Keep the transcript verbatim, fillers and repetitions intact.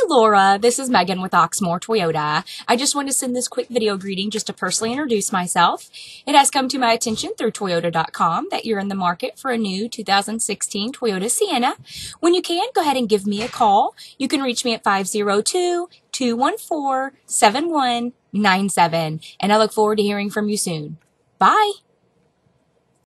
Laura, this is Megan with Oxmoor Toyota. I just want to send this quick video greeting just to personally introduce myself. It has come to my attention through Toyota dot com that you're in the market for a new two thousand sixteen Toyota Sienna. When you can, go ahead and give me a call. You can reach me at five zero two, two one four, seven one nine seven, and I look forward to hearing from you soon. Bye!